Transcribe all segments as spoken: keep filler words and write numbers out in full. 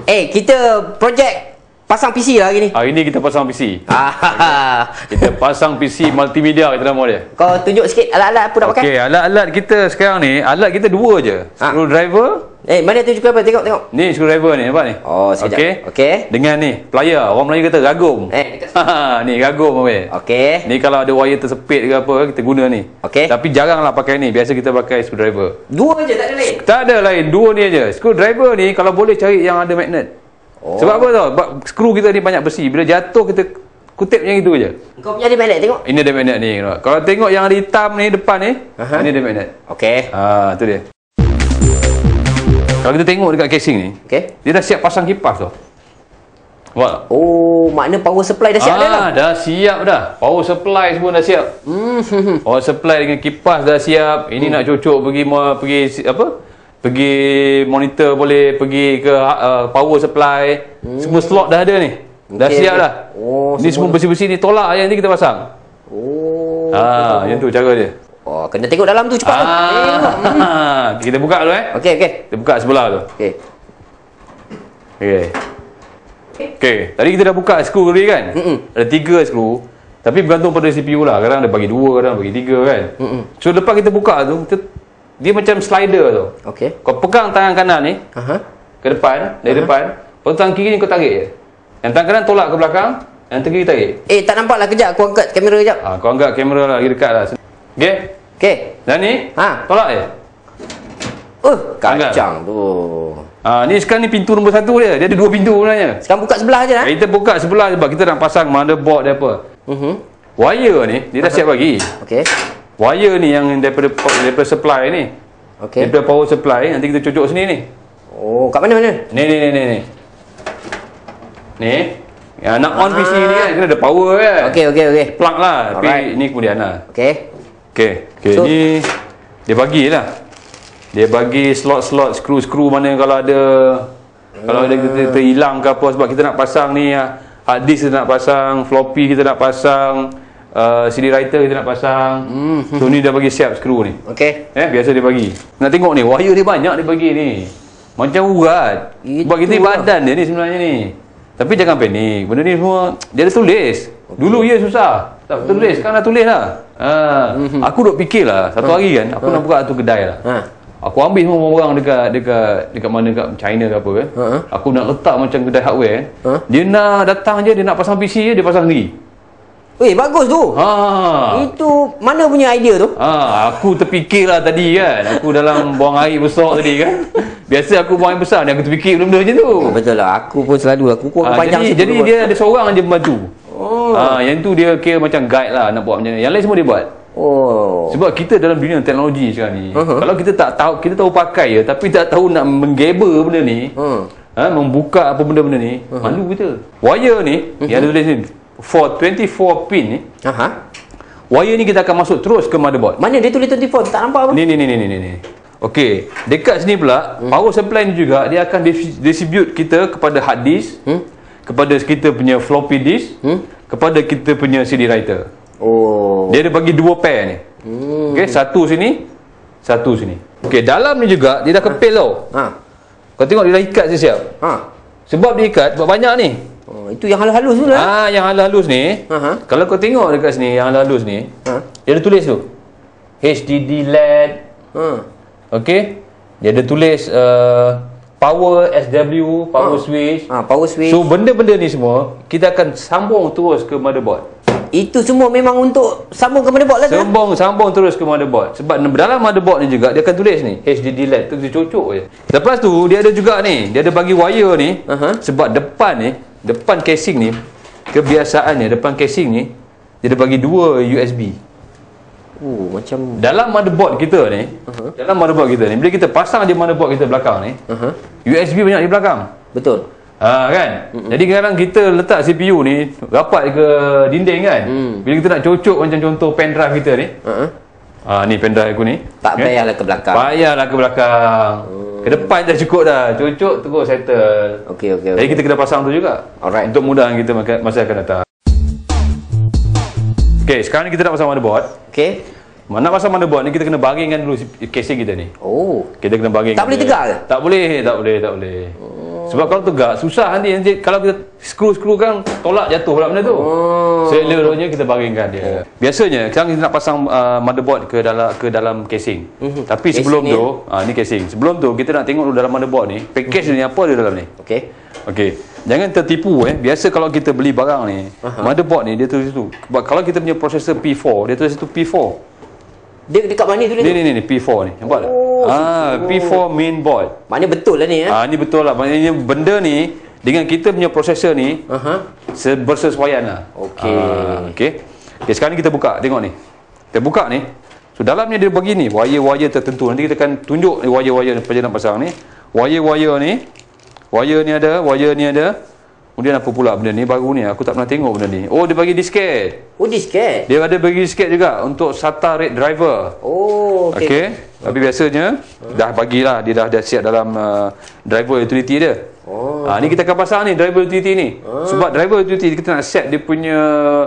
Eh, kita projek pasang P C lah hari ni. Hari ni kita pasang P C. Ah. Kita pasang P C multimedia kita nama dia. Kau tunjuk sikit alat-alat apa nak pakai? Okey, alat-alat kita sekarang ni, alat kita dua je. Ha. Screwdriver. Eh, mana tu juga apa? Tengok, tengok. Ni screwdriver ni, nampak ni? Oh, sekejap. Okey. Okey. Dengan ni, plier. Orang Melayu kata gagum. Eh, dekat Ha, ni gagum apa? Okey. Ni kalau ada wire tersepit ke apa, kita guna ni. Okey. Tapi jaranglah pakai ni. Biasa kita pakai screwdriver. Dua je, tak ada lain. Tak ada lain, dua ni aja. Screwdriver ni kalau boleh cari yang ada magnet. Oh. Sebab apa tau? Sebab skru kita ni banyak besi. Bila jatuh kita kutip yang itu je. Kau punya ada magnet, tengok. Ini ada magnet ni. Kalau tengok yang ada hitam ni depan ni, Aha. ini ada magnet. Okey. Ha, tu dia. Kalau kita tengok dekat casing ni, Okey. dia dah siap pasang kipas tu. Nampak? Oh, makna power supply dah siap ah, dah lah. dah siap dah. Power supply semua dah siap. Hmm. Power supply dengan kipas dah siap. Ini hmm. nak cocok pergi pergi apa? Pergi monitor boleh, pergi ke uh, power supply. Hmm. Semua slot dah ada ni. Dah Okay, siap okay. dah. Oh, ni semua besi-besi ni tolak je nanti kita pasang. Oh. Ah, yang tu cara dia. Oh, kena tengok dalam tu cepat. Ah. tu. Hmm. Kita buka dulu eh. Okey, okey. Kita buka sebelah tu. Okey. Okey. Okey, tadi kita dah buka skru tadi kan? Mm -mm. Ada tiga skru. Tapi bergantung pada C P U lah. Kadang ada bagi dua, kadang bagi tiga kan? Mm -mm. So lepas kita buka tu, kita, dia macam slider tu. Okey. Kau pegang tangan kanan ni Aha. ke depan, dari Aha. depan. Lepas tu tangan kiri ni kau tarik je. Yang tangan kanan tolak ke belakang, yang tangan kiri tarik. Eh, tak nampak lah, kejap aku angkat kamera kejap. Ah, kau angkat kamera lah, lagi dekat lah. Okey? Okey. Dan ni, Ha. tolak je. Oh, kacang tu. Ah, ni sekarang ni pintu nombor satu dia. Dia ada dua pintu sebenarnya. Sekarang buka sebelah je lah. Kita buka sebelah sebab kita nak pasang motherboard dia apa. Mhm. Wire ni dia dah siap bagi. Okey. Wire ni yang daripada daripada supply ni. Okey. Daripada power supply nanti kita cocok sini ni. Oh, kat mana mana? Ni ni ni ni ni. Ni. Ya, nak on P C ni kan kena ada power kan. Okey, okey, okey. Plug lah. Tapi Alright. ni kemudian lah. Okey. Okey. Okey, So- ni dia bagilah. Dia bagi slot-slot skru-skru mana kalau ada kalau ada kita terhilang ke apa sebab kita nak pasang ni hard disk kita nak pasang, floppy kita nak pasang, uh, C D writer kita nak pasang. Mm. So ni dah bagi siap skru ni. Okey. Eh biasa dia bagi. Nak tengok ni wire dia banyak dia bagi ni. Macam urat. Sebab kita Itulah. badan dia ni sebenarnya ni. Tapi jangan panik. Benda ni semua dia ada tulis. Okay. Dulu ya susah. Tak tulis, sekarang dah tulis lah. Ha. Mm-hmm. Aku duk fikir lah satu hari kan aku nak buka satu kedai lah. Ha. Aku ambil semua barang dekat dekat dekat mana dekat China ke apa kan. Ha. Aku nak letak macam kedai hardware kan. Ha. Dia nak datang je, dia nak pasang P C je, dia pasang sendiri. Weh, bagus tu. Ha. Itu mana punya idea tu? Ha, aku terfikirlah tadi kan. Aku dalam buang air besar tadi kan. Biasa aku buang air besar ni aku terfikir benda-benda macam tu. Betul lah, aku pun selalu aku kurang Ha, panjang jadi situ jadi tu. dia ada seorang je membantu. Oh. Ha, yang tu dia kira macam guide lah nak buat macam ni. Yang lain semua dia buat. Oh. Sebab kita dalam dunia teknologi sekarang ni, Uh-huh. kalau kita tak tahu, kita tahu pakai ya, tapi tak tahu nak menggeber benda ni, Hmm. ha, membuka apa benda-benda ni, Uh-huh. malu kita. Wire ni, Uh-huh. yang ada tulis ni, for twenty-four pin ni, Aha. wire ni kita akan masuk terus ke motherboard. Mana dia tulis twenty-four, tak nampak apa? Ni ni ni ni ni ni. ni. Okey, dekat sini pula, Hmm. power supply ni juga dia akan dis- distribute kita kepada hard disk, Hmm. kepada kita punya floppy disk, Hmm. kepada kita punya C D writer. Oh. Dia ada bagi dua pair ni. Hmm. Okey, satu sini, satu sini. Okey, dalam ni juga dia dah kepil tau. Ha. Kau tengok dia dah ikat siap. Ha. Sebab dia ikat, sebab banyak ni. Oh, itu yang halus-halus tu lah. Ah, yang halus-halus ni. Aha. Kalau kau tengok dekat sini yang halus ni, Ha. dia ada tulis tu. H D D L E D. Ha. Okey. Dia ada tulis uh, power S W, power Ha. switch. Ha, power switch. So benda-benda ni semua kita akan sambung terus ke motherboard. Itu semua memang untuk sambung ke motherboard lah tu. Sambung sambung terus ke motherboard. Sebab dalam motherboard ni juga dia akan tulis ni H D D L E D tu dia cocok je. Lepas tu dia ada juga ni, dia ada bagi wire ni. Aha. Sebab depan ni, depan casing ni kebiasaannya depan casing ni dia ada bagi dua U S B. Oh, macam Dalam motherboard kita ni, Aha. dalam motherboard kita ni bila kita pasang je motherboard kita belakang ni, Aha. U S B banyak di belakang. Betul. Ha kan? Mm-mm. Jadi kadang kita letak C P U ni rapat ke dinding kan. Mm. Bila kita nak cocok macam contoh pen drive kita ni. Ha. Ha ni pen drive aku ni. Tak payahlah ke belakang. Payahlah ke belakang. Hmm. Ke depan dah cukup dah. Cocok terus settle. Okey, okey. Jadi Okay. kita kena pasang tu juga. Alright. Untuk mudahan kita maka- masa akan datang. Okey, sekarang ni kita nak pasang motherboard. Okey. Nak pasang motherboard ni kita kena baringkan dulu casing kita ni. Oh. Kita kena baringkan. Tak boleh dia. tegak ke? Tak boleh, tak boleh, tak boleh. Oh. Sebab kalau tegak susah nanti, nanti kalau kita skru-skru kan tolak jatuh pula benda tu. Oh. So eloknya kita baringkan dia. Biasanya sekarang kita nak pasang uh, motherboard ke dalam ke dalam casing. Uh-huh. Tapi casing sebelum ni, tu, ah ni casing. Sebelum tu kita nak tengok dulu dalam motherboard ni, package uh-huh. ni apa dia dalam ni. Okey. Okey. Jangan tertipu eh. Biasa kalau kita beli barang ni, uh-huh. motherboard ni dia tulis situ. Kalau kita punya processor P four, dia tulis situ P four. Dia dekat mana tu dia? Ni ni ni P four ni. Nampak tak? Oh, ah, oh. P four main board. Maknanya betul lah ni ya. Ah ni betul lah. Maknanya benda ni dengan kita punya prosesor ni uh-huh. bersesuaian lah. Okey. Ah, okey. Okay, sekarang ni kita buka, tengok ni. Kita buka ni. So dalamnya dia bagi ni wire-wire tertentu. Nanti kita akan tunjuk wire-wire apa je nak pasang ni. Wire-wire ni. Wire ni ada, wire ni ada. Kemudian apa pula benda ni baru ni, aku tak pernah tengok benda ni. Oh, dia bagi disket. Oh, disket. Dia ada bagi disket juga untuk SATA RAID driver. Oh, okey. Okey. Tapi biasanya hmm. dah bagilah, dia dah dah siap dalam uh, driver utility dia. Oh. Ha, ni kita akan pasang ni driver utility ni. Hmm. Sebab driver utility kita nak set dia punya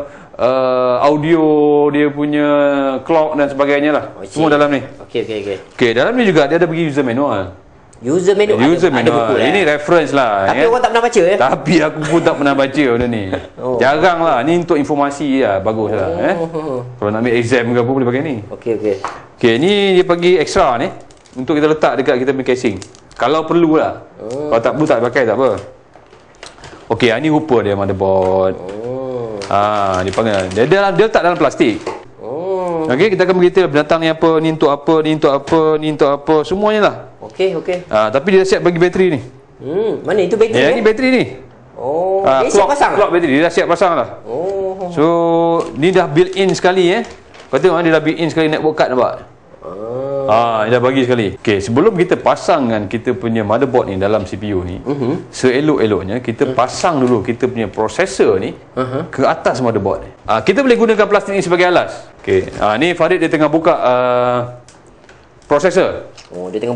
uh, audio, dia punya clock dan sebagainya lah. Oh, semua dalam ni. Okey, okey, okey. Okey, dalam ni juga dia ada bagi user manual. User manual, user ada, manual. ada buku, ini eh? reference lah. Tapi ya? Orang tak pernah baca ya? Tapi aku pun tak pernah baca benda ni. Oh. Jarang lah. Ni untuk informasi lah. Bagus oh. lah. Eh? Kalau nak ambil exam ke apa boleh pakai ni. Okey, okey. Okey, ni dia bagi extra ni. Untuk kita letak dekat kita punya casing. Kalau perlu lah. Oh. Kalau tak perlu tak pakai tak apa. Okey, ni rupa dia motherboard. Oh. Ah, dia panggil. Dia, dia, dia letak dalam plastik. Oh. Okey, kita akan beritahu binatang ni apa, ni untuk apa, ni untuk apa, ni untuk apa, semuanya lah. Okey, okey. Ah, tapi dia dah siap bagi bateri ni. Hmm, mana itu bateri? Ya, ni bateri ni. Oh, ah, dia clock, siap pasang. Clock bateri dia dah siap pasang lah. Oh. So, ni dah built in sekali eh. Kau tengok dia dah built in sekali network card nampak. Ah, dia dah bagi sekali. Okey, sebelum kita pasangkan kita punya motherboard ni dalam C P U ni, uh-huh. seelok-eloknya kita uh-huh. pasang dulu kita punya prosesor ni uh-huh. ke atas motherboard ni. Ah, kita boleh gunakan plastik ni sebagai alas. Okey. Ah, ni Farid dia tengah buka uh, prosesor. Oh, dia tengah